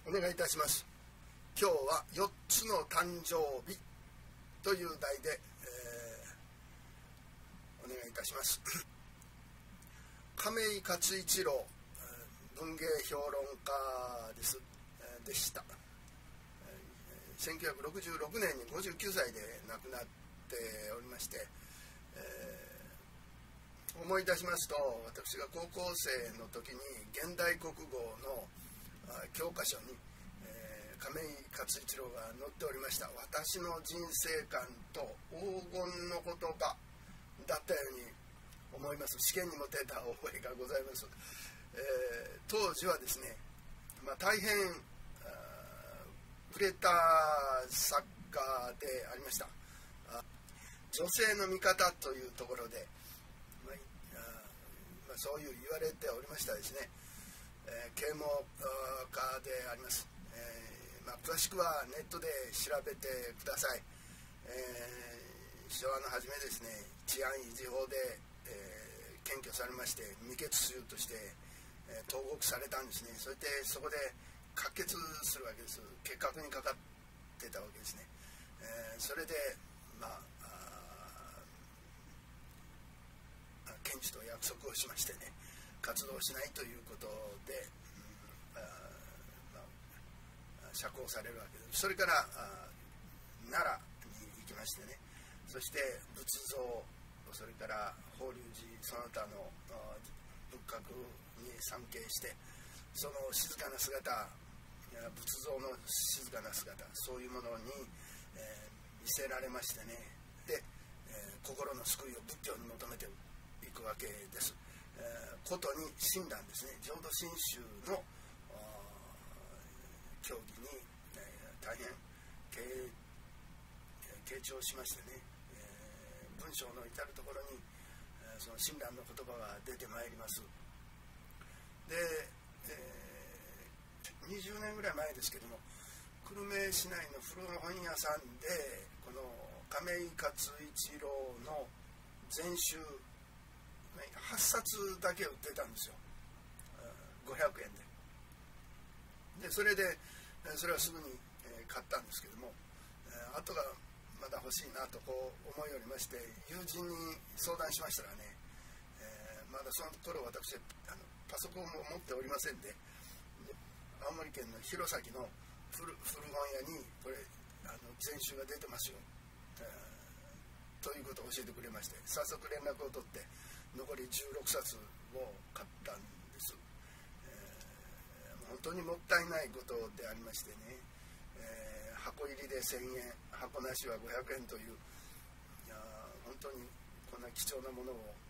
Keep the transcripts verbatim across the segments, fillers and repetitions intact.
お願いいたします。今日はよっつの誕生日という題で、えー、お願いいたします。亀井勝一郎文芸評論家ですでした。せんきゅうひゃくろくじゅうろくねんにごじゅうきゅうさいで亡くなっておりまして、えー、思い出しますと、私が高校生の時に現代国語の教科書に、えー、亀井勝一郎が載っておりました。私の人生観と黄金の言葉だったように思います。試験にも出た覚えがございます。えー、当時はですね、まあ、大変触れた作家でありました。女性の味方というところで、まあまあ、そういう言われておりましたですね。えー、啓蒙家であります。えーまあ、詳しくはネットで調べてください。えー、昭和の初めですね、治安維持法で、えー、検挙されまして、未決囚として、えー、投獄されたんですね。それでそこで可決するわけです。結核にかかってたわけですね。えー、それで、まあ、あ検事と約束をしましてね、活動しないということで、うんまあ、釈放されるわけです。それから奈良に行きましてね、そして仏像、それから法隆寺その他の仏閣に参詣して、その静かな姿、仏像の静かな姿、そういうものに、えー、見せられましてね、で、えー、心の救いを仏教に求めていくわけです。えー、ことに親鸞ですね、浄土真宗の教義に、えー、大変傾聴しましてね、えー、文章の至るところに、えー、その親鸞の言葉が出てまいります。で、えーにじゅうねんぐらい前ですけども、久留米市内の古本屋さんでこの亀井勝一郎の全集はっさつだけ売ってたんですよ、ごひゃくえんで。でそれでそれはすぐに買ったんですけども、あとがまだ欲しいなとこう思いおりまして、友人に相談しましたらね、えー、まだその頃私あのパソコンも持っておりませんで、青森県の弘前の古, 古本屋にこれあの全集が出てますよ、えー、ということを教えてくれまして、早速連絡を取って残りじゅうろくさつを買ったんです。えー、本当にもったいないことでありましてね、えー、箱入りでせんえん、箱なしはごひゃくえんという、いや本当にこんな貴重なものを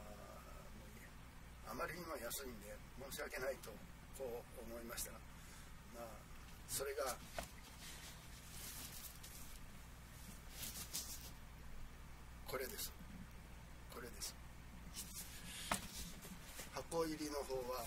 あ, あまりにも安いんで申し訳ないとこう思いましたが、まあ、それがこれです。これです。箱入りの方は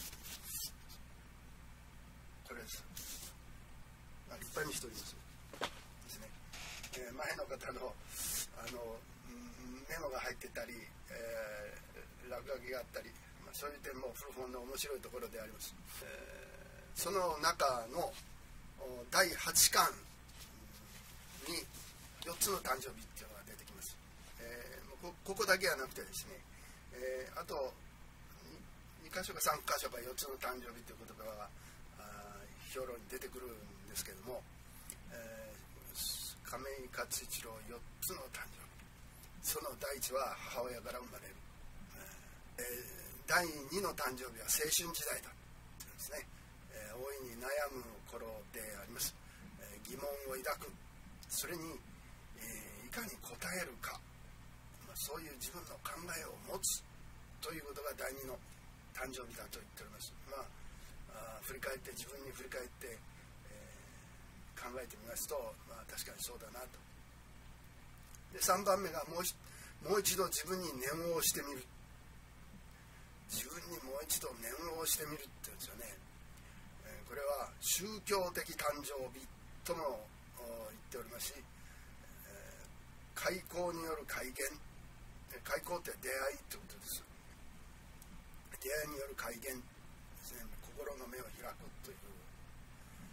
これです。あ、立派にしておりますですね。えー、前の方のあのメモが入ってたり、えー、落書きがあったり、そういう点も古本の面白いところであります。えー、その中のだいはちかんによっつの誕生日っていうのが出てきます。えー、こ, ここだけはなくてですね、えー、あとにかしょかさんかしょかよっつの誕生日という言葉が評論に出てくるんですけども、えー、亀井勝一郎よっつの誕生日、その第一は母親から生まれる。えーだいにの誕生日は青春時代だというんですね。えー、大いに悩む頃であります。えー、疑問を抱く、それに、えー、いかに応えるか、まあ、そういう自分の考えを持つということがだいにの誕生日だと言っております。まあ、あ振り返って自分に振り返って、えー、考えてみますと、まあ、確かにそうだなと。でさんばんめがもう、もう一度自分に念を押してみる。自分にもう一度念を押してみるっていうんですよね。えー、これは宗教的誕生日とも言っておりますし、えー、開口による開言、開口って出会いってことです。出会いによる開言ですね。心の目を開くという、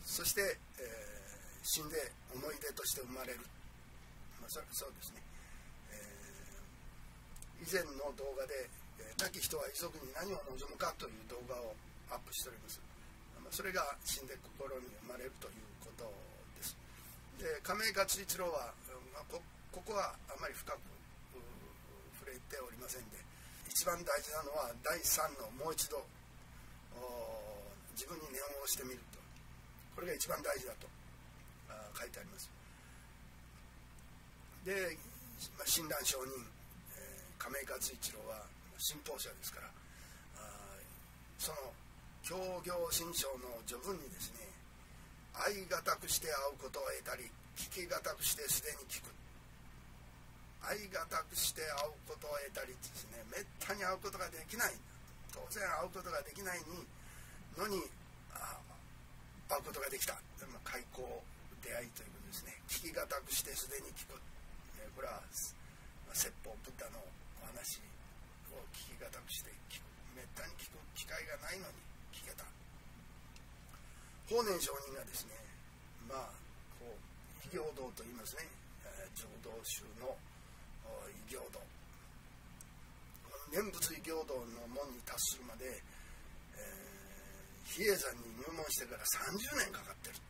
そして、えー、死んで思い出として生まれる、まあ、そそうですね、えー、以前の動画で、えー、亡き人は遺族に何を望むかという動画をアップしております。まあ、それが死んで心に生まれるということです。で、亀井勝一郎は、まあ、こ, ここはあまり深く触れておりませんで、一番大事なのはだいさんのもう一度自分に念を押してみると、これが一番大事だと書いてあります。で、まあ、親鸞上人、えー、亀井勝一郎は信奉者ですから、その教行信証の序文にですね、愛がたくして会うことを得たり、聞きがたくしてすでに聞く、愛がたくして会うことを得たりですね、めったに会うことができない、当然会うことができないのに会うことができた、まあ、開口出会いということですね。聞きがたくしてすでに聞く、これは説法ブッダのお話を聞きがたくして聞く、めったに聞く機会がないのに聞けた。法然上人がですね、まあこう異行道と言いますね、浄土宗の異行道、念仏異行道の門に達するまで、えー、比叡山に入門してからさんじゅうねんかかってるって、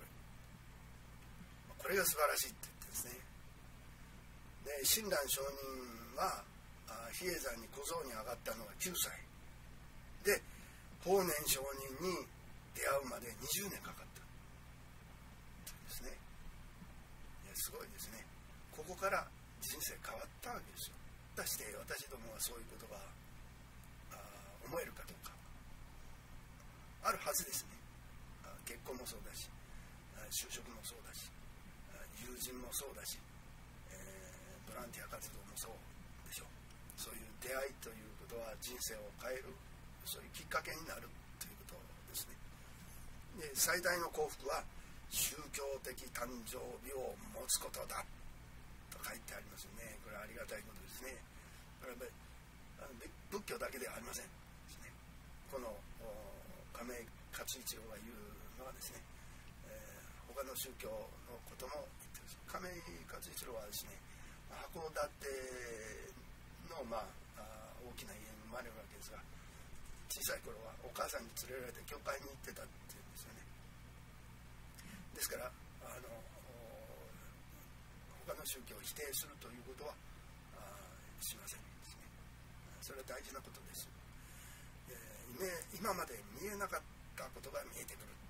これが素晴らしいって言ってですね。で、親鸞上人は比叡山に小僧に上がったのがきゅうさいで、法然上人に出会うまでにじゅうねんかかったですね。すごいですね。ここから人生変わったわけですよ。果たして私どもはそういうことが思えるかどうか、あるはずですね。結婚もそうだし、就職もそうだし、友人もそうだし、えー、ボランティア活動もそうでしょう。そういう出会いということは人生を変える、そういうきっかけになるということですね。で、最大の幸福は宗教的誕生日を持つことだと書いてありますよね。これはありがたいことですね。これは仏教だけではありませんですね。この亀井勝一郎が言うのはですね、えー、他の宗教のことも言ってます。亀井勝一郎はですね、函館の、まあ、大きな家に生まれるわけですが、小さい頃はお母さんに連れられて教会に行ってたっていうんですよね。ですからあの他の宗教を否定するということはしませんですね。それは大事なことです。えー、今まで見えなかったことが見えてくる、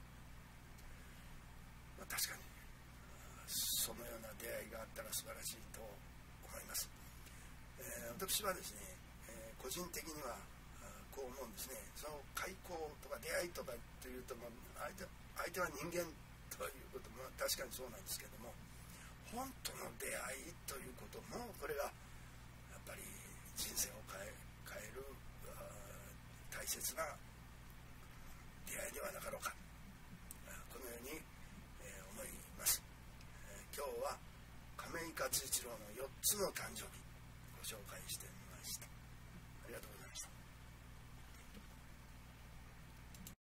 まあ、確かにそのような出会いがあったら素晴らしいと思います。えー、私はですね、えー、個人的にはこう思うんですね。その開口とか出会いとかっていうと、もう相手、相手は人間ということも確かにそうなんですけども、本当の出会いということも、これがやっぱり人生を変え、変える大切な出会いでは